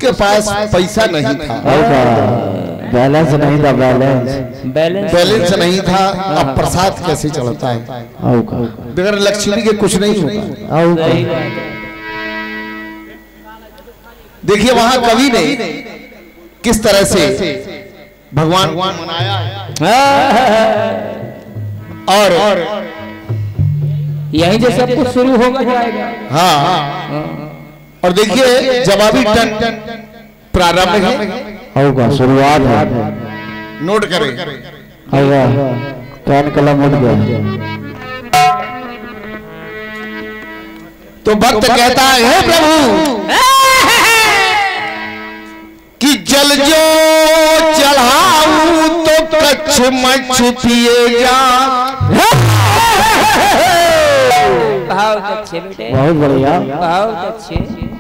उसके पास पैसा नहीं था, बैलेंस नहीं था, बैलेंस नहीं था। अब प्रसाद कैसे चलता है? बगैर लक्ष्मी के कुछ नहीं होता। देखिए वहां कवि ने किस तरह से भगवान को मनाया और यहीं से सब कुछ शुरू होगा जाएगा। हाँ, और देखिए जवाबी टन प्रारंभ है, होगा शुरुआत है। नोट करें, होगा कान कलम उठ गया। तो भक्त कहता है प्रभु कि जल जो चढ़ाऊं तो कच्छ मच्छ पिएगा। बहुत अच्छे बेटे, बहुत बढ़िया, बहुत अच्छे।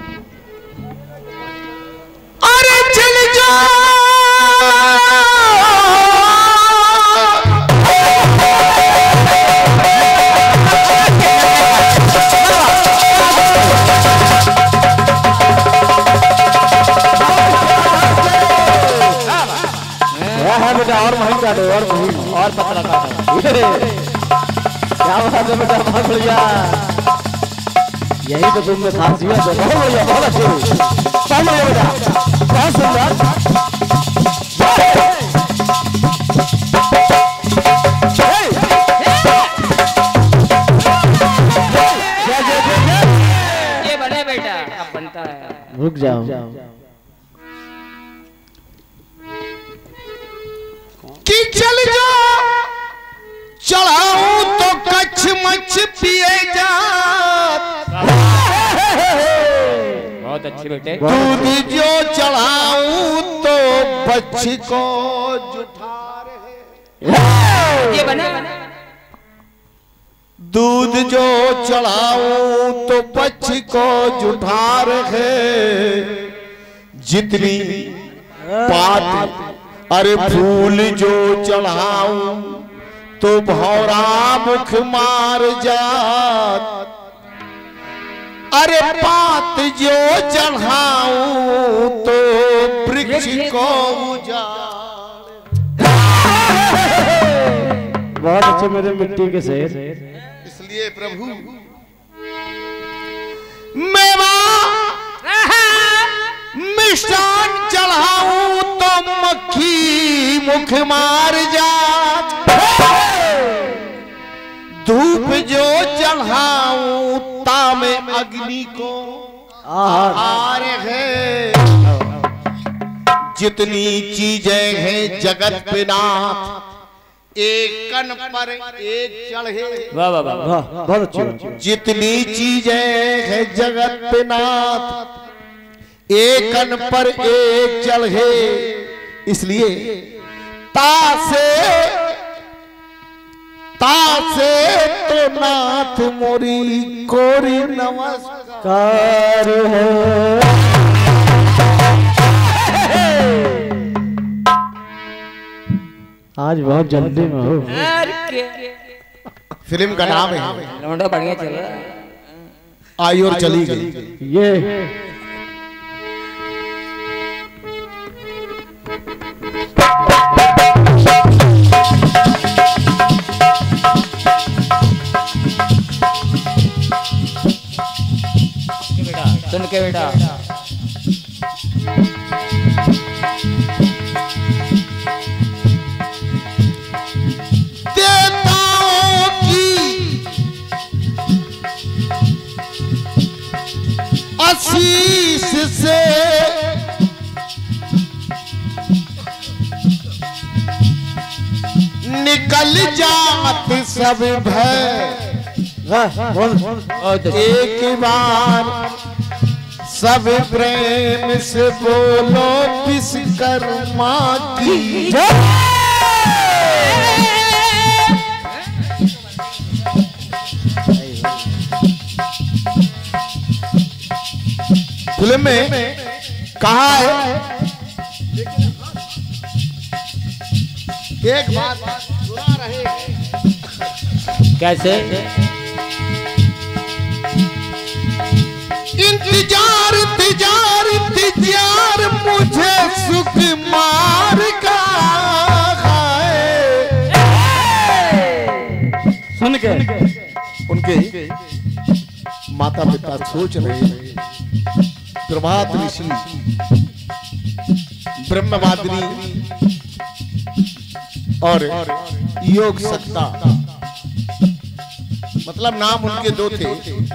अरे जल जो बेटा और महीन काटो, और महीन और पतला काटो। क्या बात है बेटा, बहुत बढ़िया। यही तो तुमने खासियत है। बहुत बढ़िया, बहुत अच्छी, बहुत बढ़िया बेटा, बहुत सुंदर। ये बड़े बेटा अब बनता है। रुक जाओ, कि चल जो चढ़ाऊं तो कच्छ मच्छ पिएगा। बहुत अच्छे बेटे। दूध जो चढ़ाऊं तो बच्ची को जुठार है। ये बना दूध जो चढ़ाऊं तो बच्ची को जुठार है। जितनी पात अरे फूल जो चढ़ाऊं तो भौरा मुख मार जात। अरे पात जो चढ़ाऊं तो वृक्ष को उजाड़। बहुत अच्छे मेरे मिट्टी के शेर। इसलिए प्रभु मेवा मिष्टान चढ़ाऊं तो मक्खी मुख मार जात। धूप जो चढ़ाऊं तामे अग्नि को आहार है। जितनी चीजें हैं जगत पे नाथ, एक कन पर एक चढ़े। वाह वाह वाह, बहुत अच्छे। जितनी चीजें हैं जगत पे नाथ, एक कन पर एक चढ़े। इसलिए तासे तो नाथ मोरी कोरी नमस्कार है। आज बहुत जल्दी में हो। फिल्म का नाम है लौंडा बढ़िया चल रहा है। आई और चली गई। ये सुन के बेटा, देवताओं की आशीष से निकल जात सब भय। एक बार सब प्रेम से बोलो विश्वकर्मा की जय। फिल्म में कहा है, एक बात सुना रहे कैसे इंतजार इंतजार इंतजार उनके माता पिता सोच रहे प्रभात ऋषि ब्रह्मवादिनी और योग सत्ता, मतलब नाम उनके दो थे।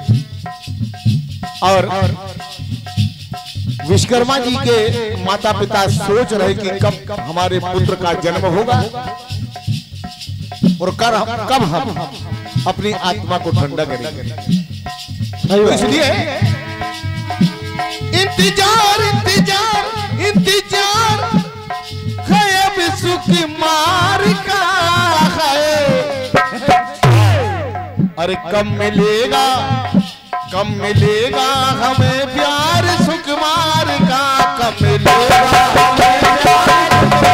और विश्वकर्मा जी के माता पिता सोच रहे कि कब हमारे पुत्र का जन्म होगा और कब हम अपनी आत्मा को ठंडा करेंगे। तो इसलिए इंतजार इंतजार इंतजार है अब सुकुमार का है। अरे कब मिलेगा हमें प्यार सुकुमार का, कब मिलेगा हमें प्यार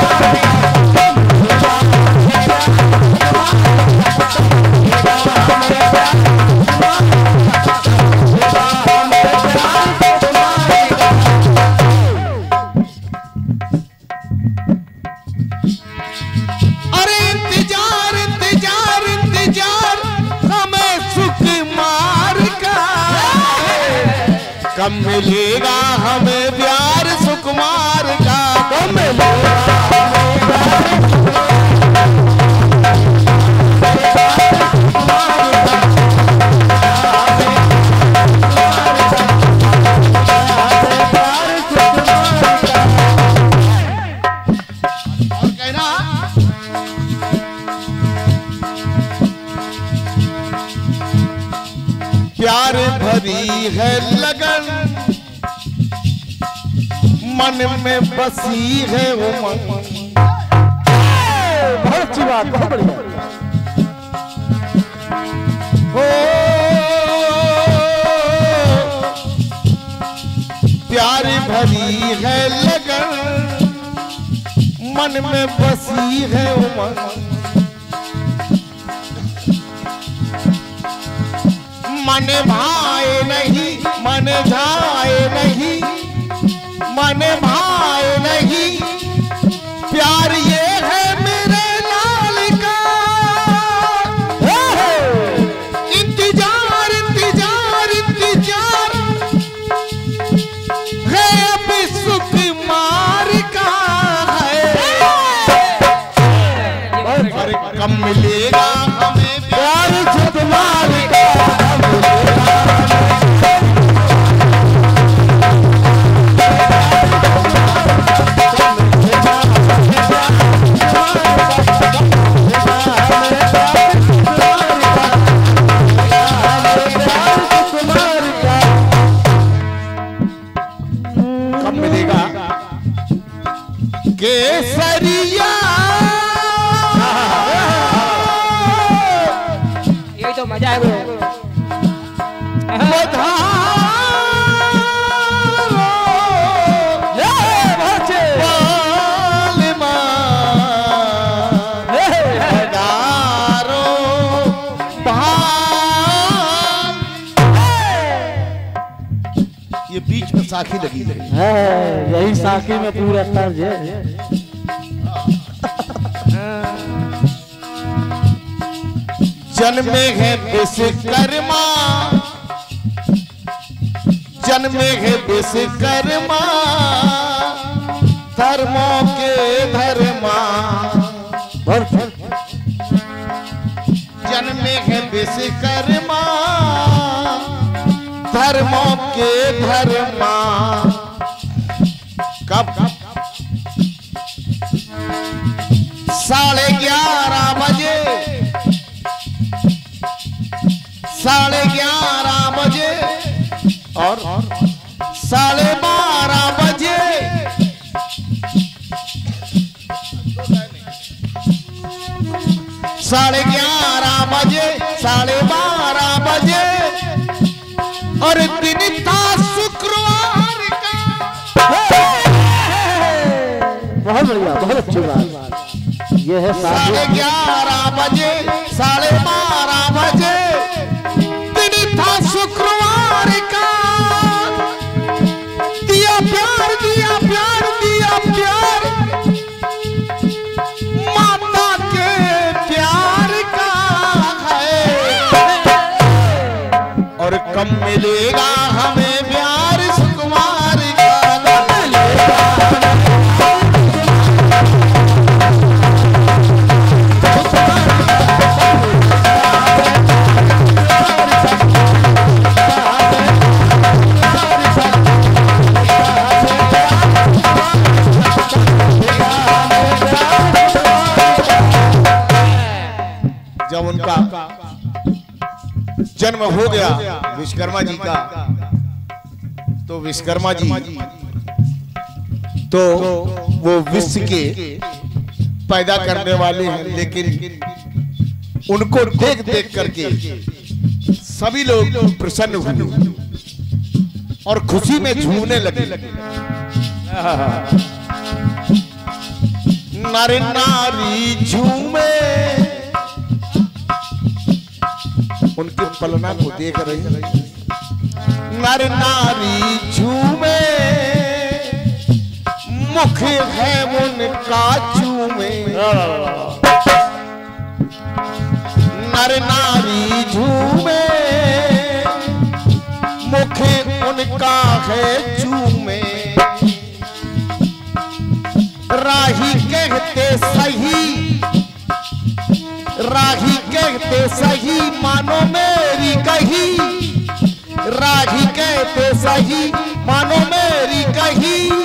कब मिलेगा हमें प्यार सुकुमार का, कब मिलेगा और कहना प्यार भरी है लगन मन में बसी है वो मन। बहुत अच्छी बात, बहुत बढ़िया। हो प्यार भरी है लगन मन में बसी है वो मन। मन भाए नहीं मन जाए नहीं, मन भाए नहीं प्यार ये है मेरे लाल का। इंतजार इंतजार इंतजार है अब सुकुमार का है। अरे कब मिलेगा हमें प्यार सुकुमार का, केसरिया ये तो मजा है ब्रो। ये बीच में साखी लगी है, यही साखी में पूरा तर्ज है। जन्मे है विश्वकर्मा, जन्मे है विश्वकर्मा धर्मों के धर्मा। जन्मे है विश्वकर्मा धर्मों के धर्मा। कब 11:30 बजे, 11:30 बजे और 12:30 बजे साढ़े 11 बजे 12:30 बजे और दिन था शुक्रवार का। बहुत बढ़िया, बहुत अच्छी बात। ये है 11:30 बजे 12:30 बजे दिन था शुक्रवार का। दिया प्यार दिया प्यार दिया प्यार माता के प्यार का है। उनका जन्म हो गया विश्वकर्मा जी का, तो विश्वकर्मा जी तो वो विश्व के पैदा करने वाले हैं, लेकिन उनको देख देख करके सभी लोग प्रसन्न हुए और खुशी में झूमने लगे। नर नारी झूमे, उनके पलना को देख रही, नर नारी झूमे, मुख है उनका चूमे। नर नारी झूमे, मुख उनका है चूमे। राही कहते सही, राही कहते सही, मानो मेरी कही। राही कहते सही, मानो मेरी कही।